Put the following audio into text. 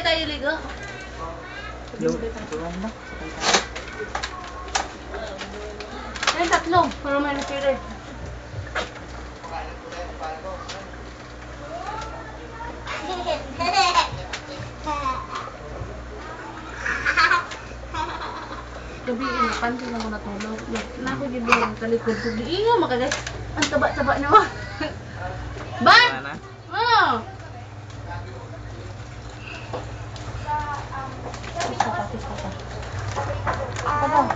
tayo ligo. Tulong na. Ayun, tatlo. Para may natira. Gabiin, pansin na mo natulog. Nako, yung bilang talikod ko. Di nga, makagay. Ang taba-taba niya mo. Ban! Oo! Isa pa. Ano?